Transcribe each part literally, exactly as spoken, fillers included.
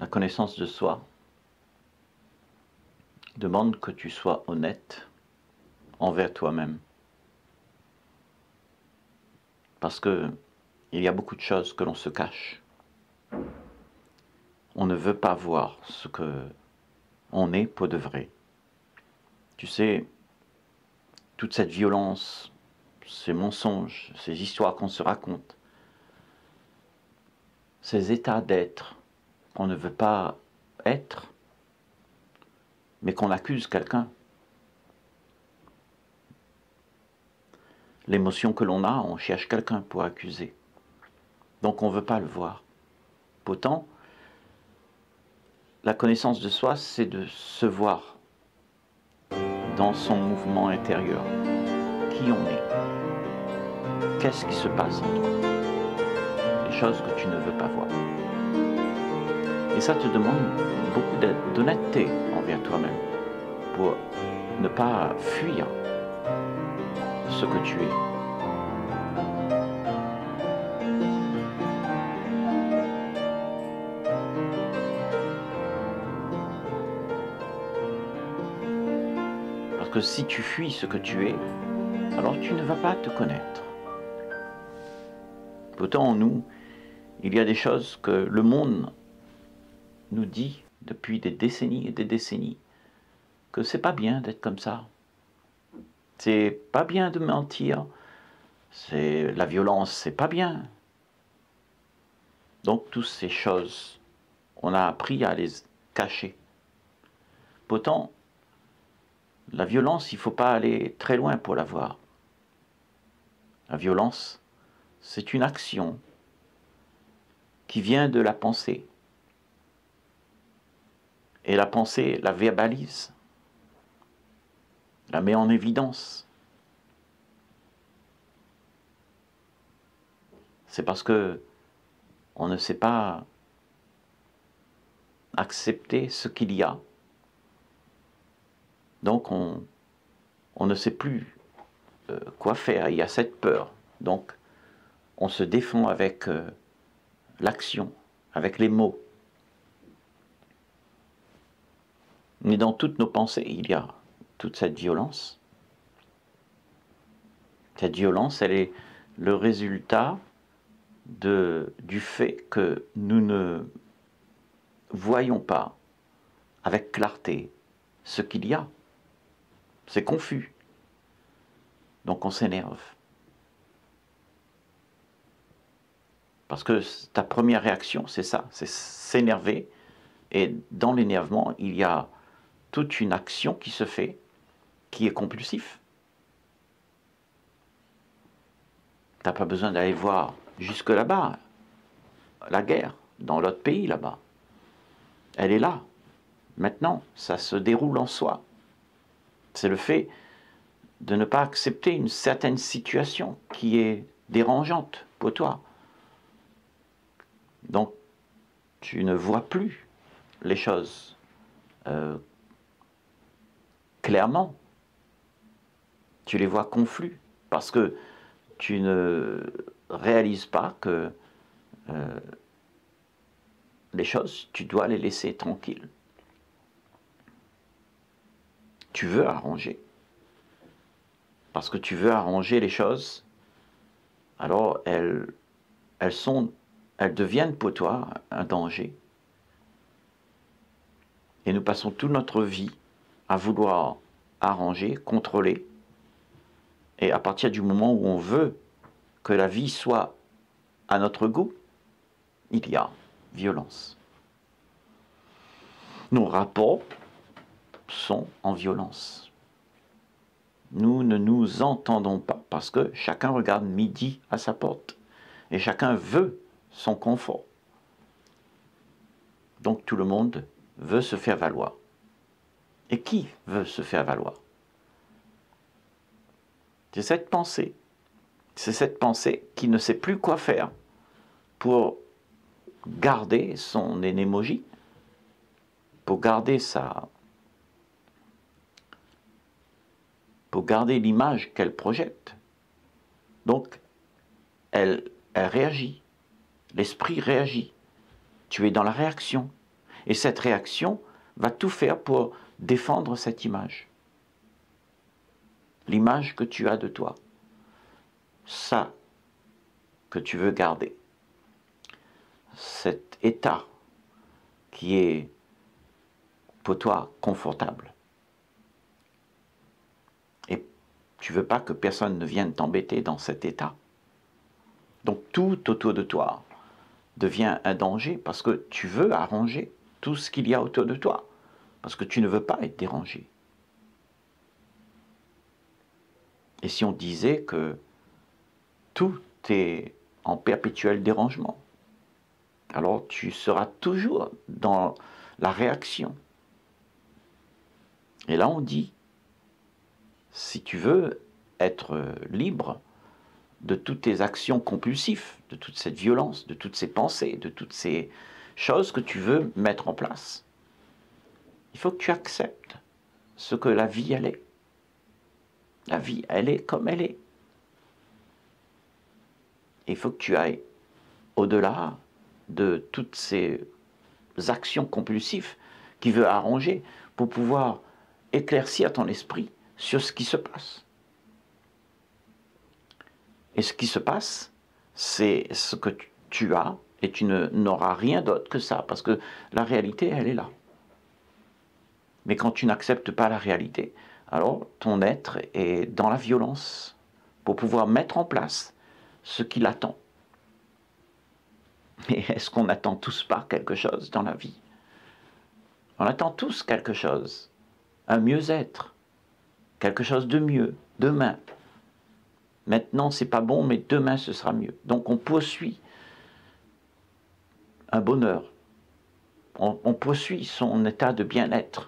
La connaissance de soi demande que tu sois honnête envers toi-même. Parce que il y a beaucoup de choses que l'on se cache. On ne veut pas voir ce que on est pour de vrai. Tu sais, toute cette violence, ces mensonges, ces histoires qu'on se raconte, ces états d'être qu'on ne veut pas être, mais qu'on accuse quelqu'un. L'émotion que l'on a, on cherche quelqu'un pour accuser. Donc on ne veut pas le voir. Pourtant, la connaissance de soi, c'est de se voir dans son mouvement intérieur. Qui on est? Qu'est-ce qui se passe en toi? Les choses que tu ne veux pas voir. Et ça te demande beaucoup d'honnêteté envers toi-même pour ne pas fuir ce que tu es. Parce que si tu fuis ce que tu es, alors tu ne vas pas te connaître. Pourtant en nous, il y a des choses que le monde nous dit depuis des décennies et des décennies, que c'est pas bien d'être comme ça. C'est pas bien de mentir, c'est la violence, c'est pas bien. Donc toutes ces choses, on a appris à les cacher. Pourtant, la violence, il ne faut pas aller très loin pour la voir. La violence, c'est une action qui vient de la pensée. Et la pensée la verbalise, la met en évidence. C'est parce que on ne sait pas accepter ce qu'il y a. Donc on, on ne sait plus euh, quoi faire. Il y a cette peur. Donc on se défend avec euh, l'action, avec les mots. Mais dans toutes nos pensées, il y a toute cette violence. Cette violence, elle est le résultat de, du fait que nous ne voyons pas avec clarté ce qu'il y a. C'est confus. Donc on s'énerve. Parce que ta première réaction, c'est ça, c'est s'énerver. Et dans l'énervement, il y a toute une action qui se fait, qui est compulsif. Tu n'as pas besoin d'aller voir jusque là-bas, la guerre, dans l'autre pays là-bas. Elle est là. Maintenant, ça se déroule en soi. C'est le fait de ne pas accepter une certaine situation qui est dérangeante pour toi. Donc, tu ne vois plus les choses euh, clairement. Tu les vois conflus parce que tu ne réalises pas que euh, les choses, tu dois les laisser tranquilles. Tu veux arranger. Parce que tu veux arranger les choses, alors elles, elles, sont, elles deviennent pour toi un danger. Et nous passons toute notre vie à vouloir arranger, contrôler. Et à partir du moment où on veut que la vie soit à notre goût, il y a violence. Nos rapports sont en violence. Nous ne nous entendons pas parce que chacun regarde midi à sa porte et chacun veut son confort. Donc tout le monde veut se faire valoir. Et qui veut se faire valoir? C'est cette pensée. C'est cette pensée qui ne sait plus quoi faire pour garder son énémogie, pour garder sa... pour garder l'image qu'elle projette. Donc, elle, elle réagit. L'esprit réagit. Tu es dans la réaction. Et cette réaction va tout faire pour défendre cette image. L'image que tu as de toi. Ça que tu veux garder. Cet état qui est pour toi confortable. Et tu ne veux pas que personne ne vienne t'embêter dans cet état. Donc tout autour de toi devient un danger parce que tu veux arranger tout ce qu'il y a autour de toi. Parce que tu ne veux pas être dérangé. Et si on disait que tout est en perpétuel dérangement, alors tu seras toujours dans la réaction. Et là on dit, si tu veux être libre de toutes tes actions compulsives, de toute cette violence, de toutes ces pensées, de toutes ces choses que tu veux mettre en place, il faut que tu acceptes ce que la vie elle est. La vie, elle est comme elle est. Il faut que tu ailles au-delà de toutes ces actions compulsives qui veut arranger pour pouvoir éclaircir ton esprit sur ce qui se passe. Et ce qui se passe, c'est ce que tu as et tu n'auras rien d'autre que ça parce que la réalité, elle est là. Mais quand tu n'acceptes pas la réalité, alors ton être est dans la violence pour pouvoir mettre en place ce qu'il attend. Et est-ce qu'on attend tous pas quelque chose dans la vie? On attend tous quelque chose, un mieux-être, quelque chose de mieux, demain. Maintenant, c'est pas bon, mais demain, ce sera mieux. Donc, on poursuit un bonheur. On, on poursuit son état de bien-être.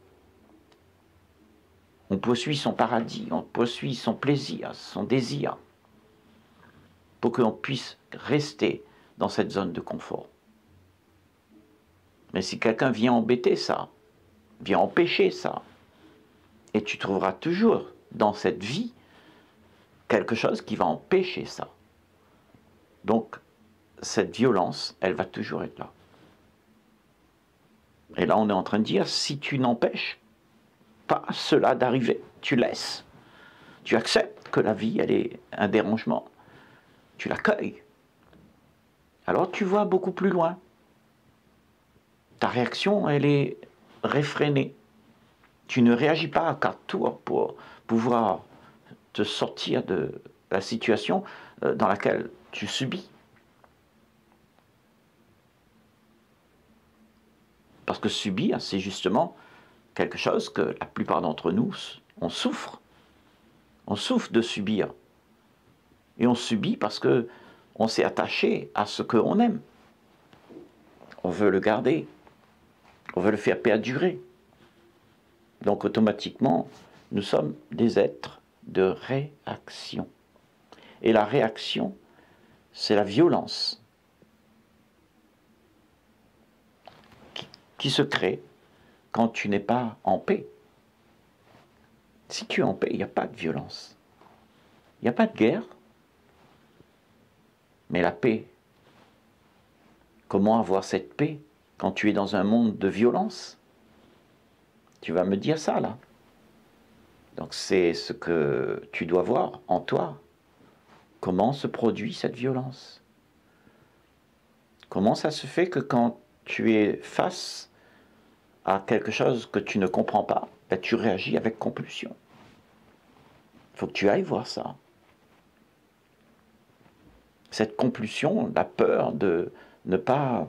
On poursuit son paradis, on poursuit son plaisir, son désir, pour qu'on puisse rester dans cette zone de confort. Mais si quelqu'un vient embêter ça, vient empêcher ça, et tu trouveras toujours dans cette vie quelque chose qui va empêcher ça. Donc, cette violence, elle va toujours être là. Et là, on est en train de dire, si tu n'empêches pas cela d'arriver, tu laisses, tu acceptes que la vie, elle est un dérangement, tu l'accueilles, alors tu vois beaucoup plus loin. Ta réaction, elle est réfrénée. Tu ne réagis pas à quatre tours pour pouvoir te sortir de la situation dans laquelle tu subis. Parce que subir, c'est justement quelque chose que la plupart d'entre nous, on souffre. On souffre de subir. Et on subit parce que on s'est attaché à ce qu'on aime. On veut le garder. On veut le faire perdurer. Donc automatiquement, nous sommes des êtres de réaction. Et la réaction, c'est la violence qui, qui se crée quand tu n'es pas en paix. Si tu es en paix, il n'y a pas de violence. Il n'y a pas de guerre. Mais la paix, comment avoir cette paix quand tu es dans un monde de violence? Tu vas me dire ça, là. Donc c'est ce que tu dois voir en toi. Comment se produit cette violence? Comment ça se fait que quand tu es face à quelque chose que tu ne comprends pas, ben tu réagis avec compulsion? Il faut que tu ailles voir ça. Cette compulsion, la peur de ne pas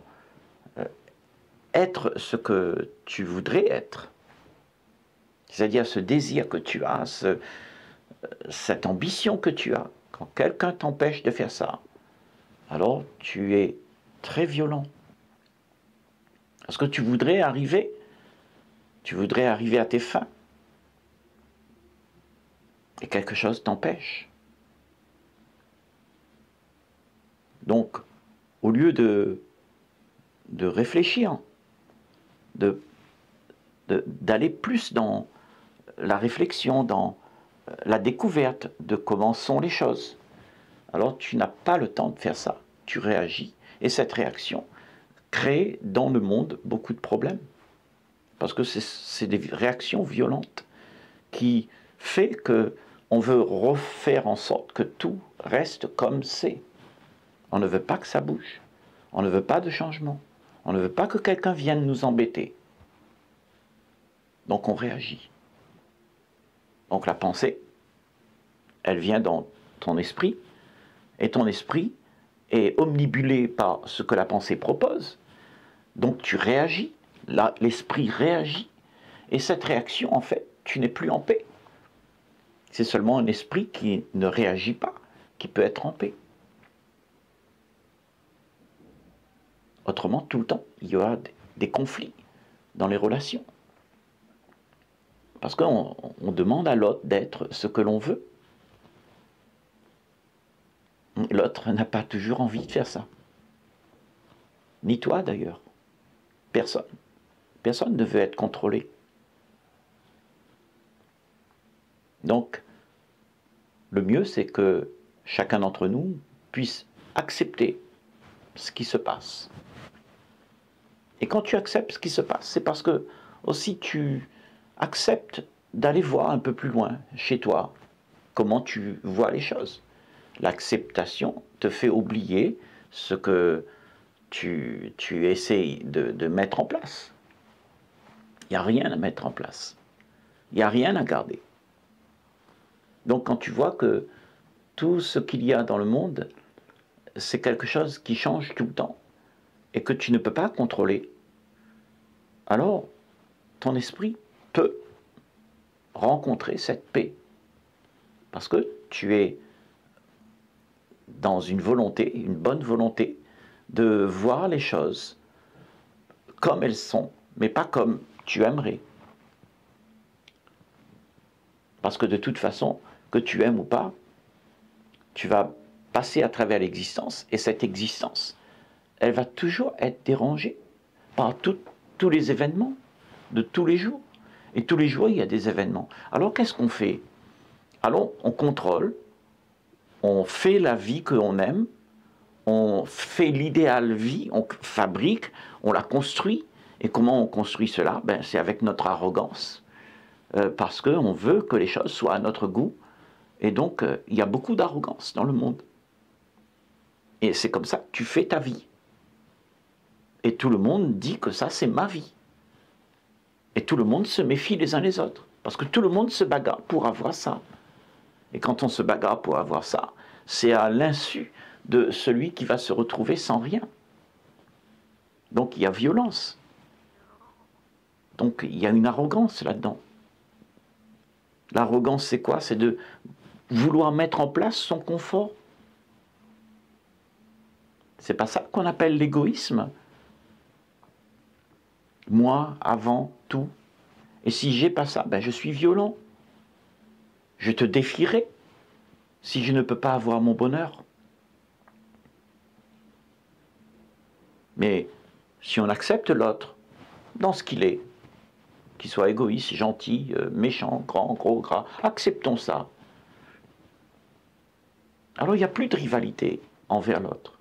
être ce que tu voudrais être, c'est-à-dire ce désir que tu as, ce, cette ambition que tu as, quand quelqu'un t'empêche de faire ça, alors tu es très violent. Parce que tu voudrais arriver, tu voudrais arriver à tes fins, et quelque chose t'empêche. Donc, au lieu de, de réfléchir, de, de, d'aller plus dans la réflexion, dans la découverte de comment sont les choses, alors tu n'as pas le temps de faire ça. Tu réagis, et cette réaction crée crée dans le monde beaucoup de problèmes. Parce que c'est des réactions violentes qui fait que on veut refaire en sorte que tout reste comme c'est. On ne veut pas que ça bouge. On ne veut pas de changement. On ne veut pas que quelqu'un vienne nous embêter. Donc on réagit. Donc la pensée, elle vient dans ton esprit, et ton esprit est omnibulé par ce que la pensée propose. Donc tu réagis, l'esprit réagit, et cette réaction, en fait, tu n'es plus en paix. C'est seulement un esprit qui ne réagit pas, qui peut être en paix. Autrement, tout le temps, il y aura des conflits dans les relations. Parce qu'on on demande à l'autre d'être ce que l'on veut. L'autre n'a pas toujours envie de faire ça. Ni toi d'ailleurs. Personne. Personne ne veut être contrôlé. Donc, le mieux, c'est que chacun d'entre nous puisse accepter ce qui se passe. Et quand tu acceptes ce qui se passe, c'est parce que aussi tu acceptes d'aller voir un peu plus loin chez toi comment tu vois les choses. L'acceptation te fait oublier ce que tu, tu essayes de, de mettre en place. Il n'y a rien à mettre en place. Il n'y a rien à garder. Donc quand tu vois que tout ce qu'il y a dans le monde, c'est quelque chose qui change tout le temps et que tu ne peux pas contrôler, alors ton esprit peut rencontrer cette paix. Parce que tu es dans une volonté, une bonne volonté, de voir les choses comme elles sont, mais pas comme tu aimerais. Parce que de toute façon, que tu aimes ou pas, tu vas passer à travers l'existence, et cette existence, elle va toujours être dérangée par tout, tous les événements de tous les jours. Et tous les jours, il y a des événements. Alors, qu'est-ce qu'on fait? Alors, on contrôle, on fait la vie qu'on aime, on fait l'idéal vie, on fabrique, on la construit. Et comment on construit cela? Ben, c'est avec notre arrogance. Euh, parce qu'on veut que les choses soient à notre goût. Et donc, euh, il y a beaucoup d'arrogance dans le monde. Et c'est comme ça que tu fais ta vie. Et tout le monde dit que ça, c'est ma vie. Et tout le monde se méfie les uns les autres. Parce que tout le monde se bagarre pour avoir ça. Et quand on se bagarre pour avoir ça, c'est à l'insu de celui qui va se retrouver sans rien. Donc il y a violence. Donc il y a une arrogance là-dedans. L'arrogance, c'est quoi? C'est de vouloir mettre en place son confort. C'est pas ça qu'on appelle l'égoïsme. Moi, avant tout. Et si j'ai pas ça, ben je suis violent. Je te défierai si je ne peux pas avoir mon bonheur. Mais si on accepte l'autre dans ce qu'il est, qu'il soit égoïste, gentil, méchant, grand, gros, gras, acceptons ça. Alors il n'y a plus de rivalité envers l'autre.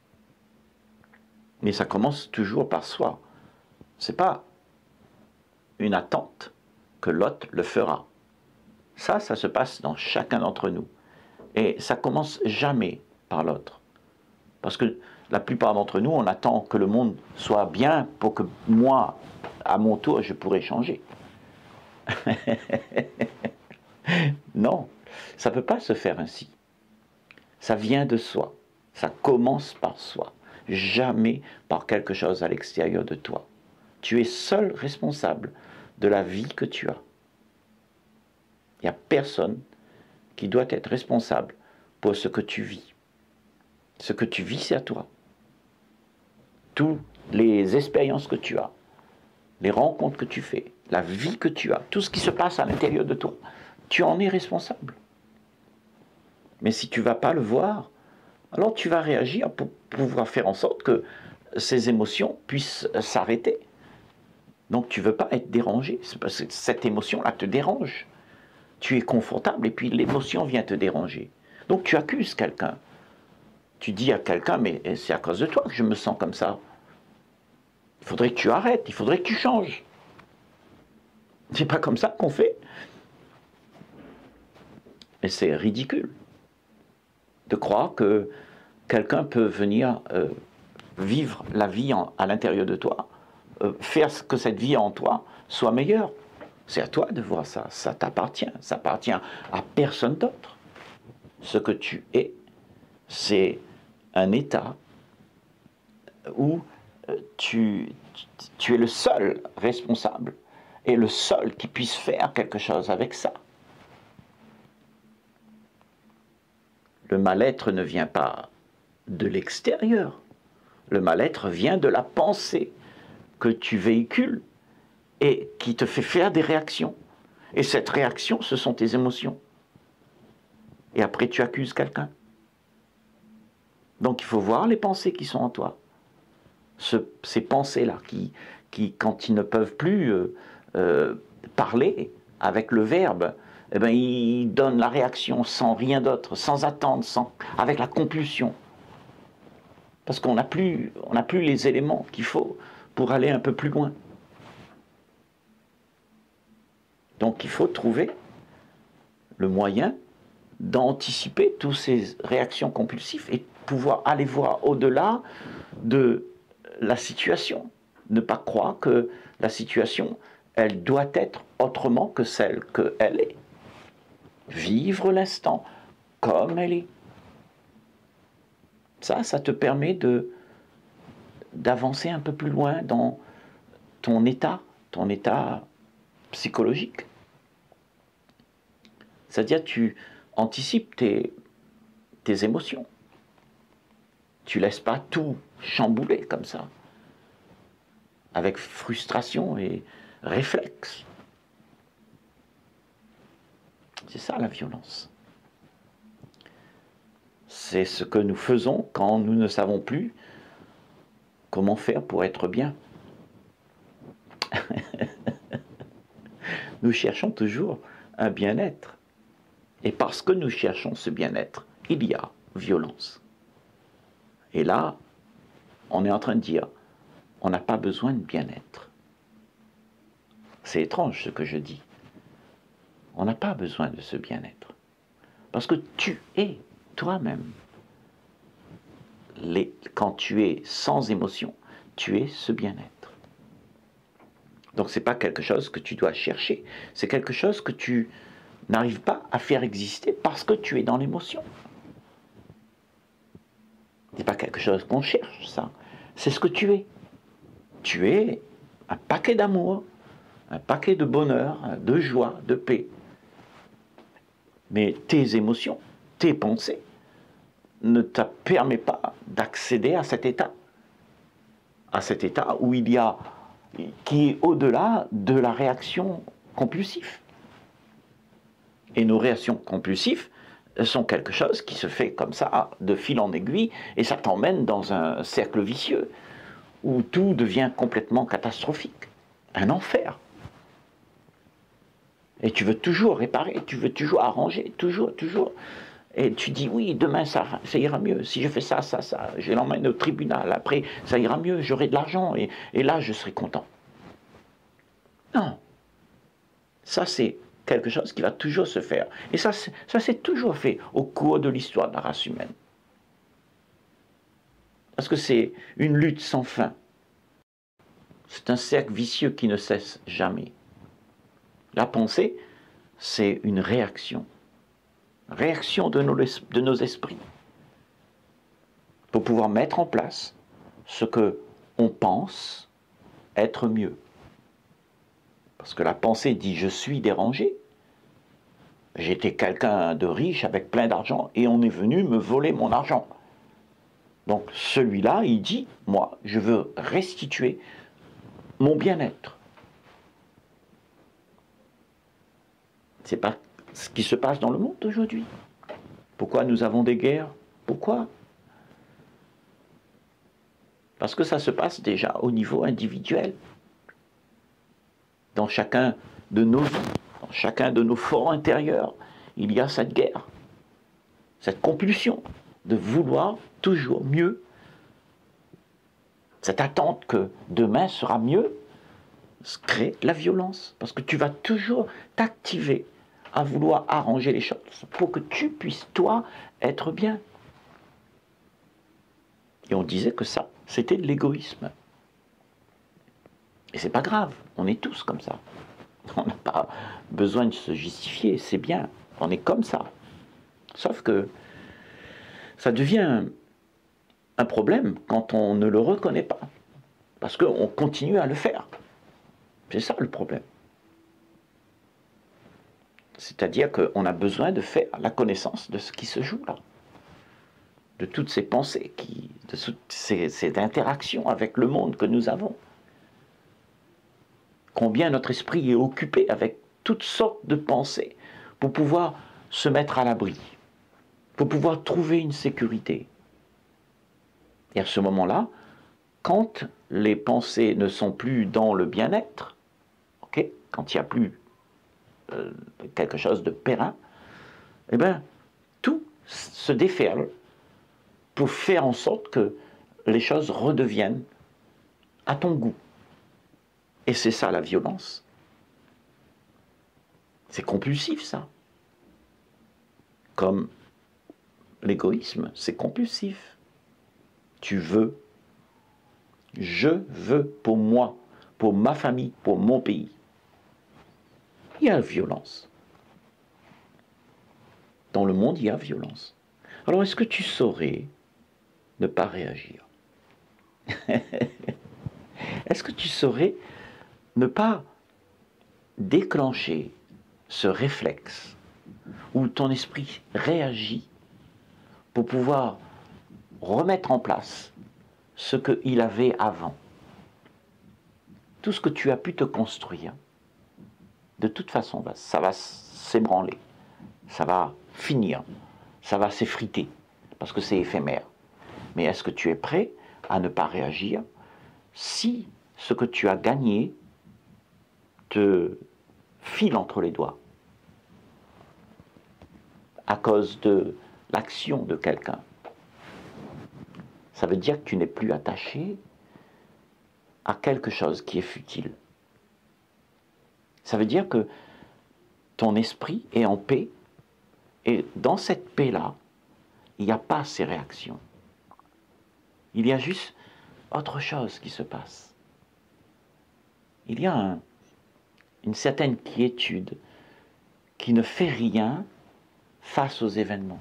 Mais ça commence toujours par soi. Ce n'est pas une attente que l'autre le fera. Ça, ça se passe dans chacun d'entre nous. Et ça commence jamais par l'autre. Parce que la plupart d'entre nous, on attend que le monde soit bien pour que moi, à mon tour, je pourrais changer. Non, ça ne peut pas se faire ainsi. Ça vient de soi. Ça commence par soi. Jamais par quelque chose à l'extérieur de toi. Tu es seul responsable de la vie que tu as. Il n'y a personne qui doit être responsable pour ce que tu vis. Ce que tu vis, c'est à toi. Toutes les expériences que tu as, les rencontres que tu fais, la vie que tu as, tout ce qui se passe à l'intérieur de toi, tu en es responsable. Mais si tu ne vas pas le voir, alors tu vas réagir pour pouvoir faire en sorte que ces émotions puissent s'arrêter. Donc tu ne veux pas être dérangé, c'est parce que cette émotion-là te dérange. Tu es confortable et puis l'émotion vient te déranger. Donc tu accuses quelqu'un. Tu dis à quelqu'un, mais c'est à cause de toi que je me sens comme ça. Il faudrait que tu arrêtes, il faudrait que tu changes. C'est pas comme ça qu'on fait. Mais c'est ridicule de croire que quelqu'un peut venir euh, vivre la vie en, à l'intérieur de toi, euh, faire que cette vie en toi soit meilleure. C'est à toi de voir ça, ça t'appartient, ça appartient à personne d'autre. Ce que tu es, c'est un état où tu, tu es le seul responsable et le seul qui puisse faire quelque chose avec ça. Le mal-être ne vient pas de l'extérieur. Le mal-être vient de la pensée que tu véhicules et qui te fait faire des réactions. Et cette réaction, ce sont tes émotions. Et après, tu accuses quelqu'un. Donc, il faut voir les pensées qui sont en toi. Ce, ces pensées-là, qui, qui, quand ils ne peuvent plus euh, euh, parler avec le verbe, eh ben, ils donnent la réaction sans rien d'autre, sans attendre, sans, avec la compulsion. Parce qu'on n'a plus, on n'a plus les éléments qu'il faut pour aller un peu plus loin. Donc, il faut trouver le moyen d'anticiper toutes ces réactions compulsives et pouvoir aller voir au-delà de la situation. Ne pas croire que la situation, elle doit être autrement que celle qu'elle est. Vivre l'instant comme elle est. Ça, ça te permet de, d'avancer un peu plus loin dans ton état, ton état psychologique. C'est-à-dire tu anticipes tes, tes émotions. Tu ne laisses pas tout chambouler comme ça, avec frustration et réflexe. C'est ça la violence. C'est ce que nous faisons quand nous ne savons plus comment faire pour être bien. Nous cherchons toujours un bien-être. Et parce que nous cherchons ce bien-être, il y a violence. Et là, on est en train de dire, on n'a pas besoin de bien-être. C'est étrange ce que je dis. On n'a pas besoin de ce bien-être. Parce que tu es toi-même. Les, quand tu es sans émotion, tu es ce bien-être. Donc ce n'est pas quelque chose que tu dois chercher. C'est quelque chose que tu n'arrives pas à faire exister parce que tu es dans l'émotion. Ce n'est pas quelque chose qu'on cherche, ça. C'est ce que tu es. Tu es un paquet d'amour, un paquet de bonheur, de joie, de paix. Mais tes émotions, tes pensées, ne te permettent pas d'accéder à cet état. À cet état où il y a, qui est au-delà de la réaction compulsive. Et nos réactions compulsives sont quelque chose qui se fait comme ça, de fil en aiguille, et ça t'emmène dans un cercle vicieux, où tout devient complètement catastrophique. Un enfer. Et tu veux toujours réparer, tu veux toujours arranger, toujours, toujours. Et tu dis, oui, demain ça, ça ira mieux. Si je fais ça, ça, ça, je l'emmène au tribunal. Après, ça ira mieux, j'aurai de l'argent, et, et là, je serai content. Non. Ça, c'est quelque chose qui va toujours se faire. Et ça, ça s'est toujours fait au cours de l'histoire de la race humaine. Parce que c'est une lutte sans fin. C'est un cercle vicieux qui ne cesse jamais. La pensée, c'est une réaction. Réaction de nos, de nos esprits. Pour pouvoir mettre en place ce que on pense être mieux. Parce que la pensée dit « je suis dérangé ». J'étais quelqu'un de riche avec plein d'argent et on est venu me voler mon argent. Donc celui-là, il dit « moi, je veux restituer mon bien-être ». C'est pas ce qui se passe dans le monde aujourd'hui. Pourquoi nous avons des guerres? Pourquoi? Parce que ça se passe déjà au niveau individuel. Dans chacun de nos vies, dans chacun de nos forts intérieurs, il y a cette guerre, cette compulsion de vouloir toujours mieux Cette attente que demain sera mieux crée de la violence. Parce que tu vas toujours t'activer à vouloir arranger les choses pour que tu puisses, toi, être bien. Et on disait que ça, c'était de l'égoïsme. Et c'est pas grave, on est tous comme ça. On n'a pas besoin de se justifier, c'est bien, on est comme ça. Sauf que ça devient un problème quand on ne le reconnaît pas. Parce qu'on continue à le faire. C'est ça le problème. C'est-à-dire qu'on a besoin de faire la connaissance de ce qui se joue là. De toutes ces pensées, qui, de toutes ces, ces interactions avec le monde que nous avons. Combien notre esprit est occupé avec toutes sortes de pensées pour pouvoir se mettre à l'abri, pour pouvoir trouver une sécurité. Et à ce moment-là, quand les pensées ne sont plus dans le bien-être, okay, quand il n'y a plus euh, quelque chose de périn, eh bien, tout se déferle pour faire en sorte que les choses redeviennent à ton goût. Et c'est ça la violence. C'est compulsif, ça. Comme l'égoïsme, c'est compulsif. Tu veux. Je veux pour moi, pour ma famille, pour mon pays. Il y a violence. Dans le monde, il y a violence. Alors, est-ce que tu saurais ne pas réagir? Est-ce que tu saurais ne pas déclencher ce réflexe où ton esprit réagit pour pouvoir remettre en place ce qu'il avait avant? Tout ce que tu as pu te construire, de toute façon, ça va s'ébranler, ça va finir, ça va s'effriter, parce que c'est éphémère. Mais est-ce que tu es prêt à ne pas réagir si ce que tu as gagné te file entre les doigts à cause de l'action de quelqu'un? Ça veut dire que tu n'es plus attaché à quelque chose qui est futile. Ça veut dire que ton esprit est en paix, et dans cette paix-là, il n'y a pas ces réactions. Il y a juste autre chose qui se passe. Il y a un, une certaine quiétude qui ne fait rien face aux événements.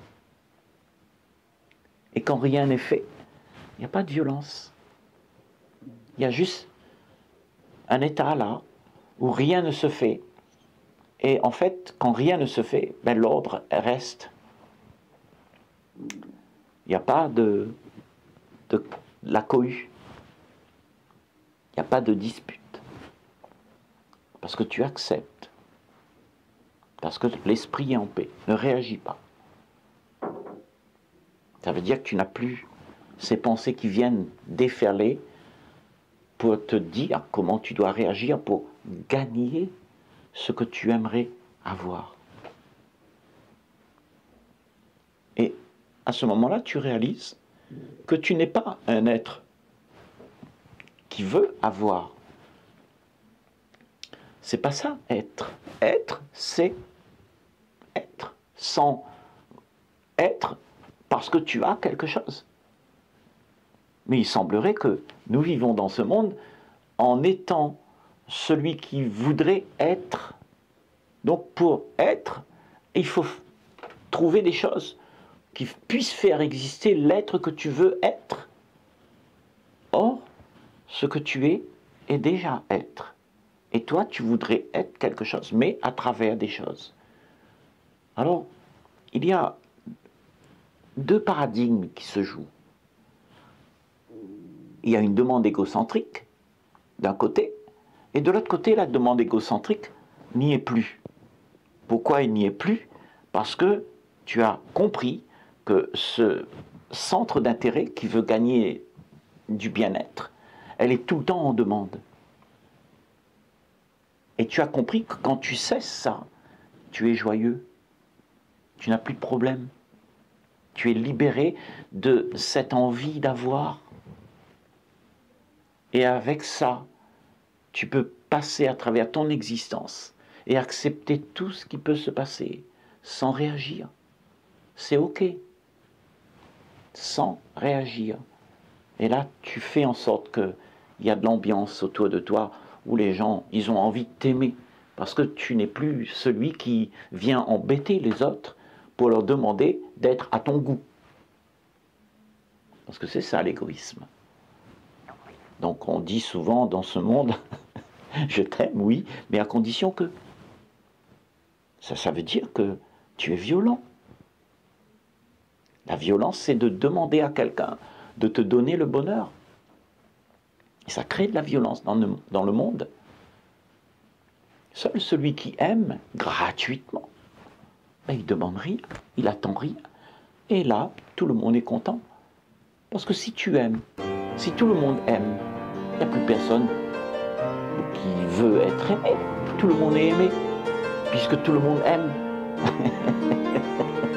Et quand rien n'est fait, il n'y a pas de violence. Il y a juste un état là où rien ne se fait. Et en fait, quand rien ne se fait, ben, l'ordre reste. Il n'y a pas de, de la cohue. Il n'y a pas de dispute. Parce que tu acceptes. Parce que l'esprit est en paix. Ne réagis pas. Ça veut dire que tu n'as plus ces pensées qui viennent déferler pour te dire comment tu dois réagir pour gagner ce que tu aimerais avoir. Et à ce moment-là, tu réalises que tu n'es pas un être qui veut avoir. C'est pas ça, être. Être, c'est être. Sans être parce que tu as quelque chose. Mais il semblerait que nous vivons dans ce monde en étant celui qui voudrait être. Donc pour être, il faut trouver des choses qui puissent faire exister l'être que tu veux être. Or, ce que tu es est déjà être. Et toi, tu voudrais être quelque chose, mais à travers des choses. Alors, il y a deux paradigmes qui se jouent. Il y a une demande égocentrique, d'un côté, et de l'autre côté, la demande égocentrique n'y est plus. Pourquoi il n'y est plus? Parce que tu as compris que ce centre d'intérêt qui veut gagner du bien-être, elle est tout le temps en demande. Et tu as compris que quand tu cesses ça, tu es joyeux, tu n'as plus de problème. Tu es libéré de cette envie d'avoir. Et avec ça, tu peux passer à travers ton existence et accepter tout ce qui peut se passer sans réagir. C'est OK. Sans réagir. Et là, tu fais en sorte qu'il y a de l'ambiance autour de toi où les gens, ils ont envie de t'aimer. Parce que tu n'es plus celui qui vient embêter les autres pour leur demander d'être à ton goût. Parce que c'est ça l'égoïsme. Donc on dit souvent dans ce monde, je t'aime, oui, mais à condition que. Ça, ça veut dire que tu es violent. La violence, c'est de demander à quelqu'un de te donner le bonheur. Et ça crée de la violence dans le, dans le monde. Seul celui qui aime gratuitement, ben, il ne demande rien, il attend rien. Et là, tout le monde est content. Parce que si tu aimes, si tout le monde aime, il n'y a plus personne qui veut être aimé. Tout le monde est aimé, puisque tout le monde aime.